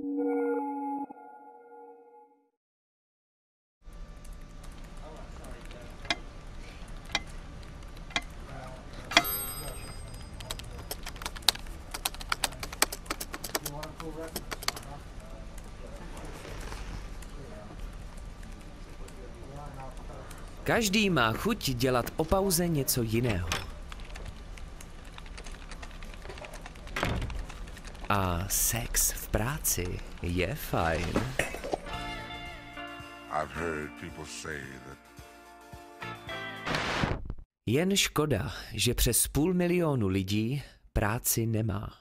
Každý má chuť dělat po pauze něco jiného. A sex v práci je fajn. Jen škoda, že přes 500 000 lidí práci nemá.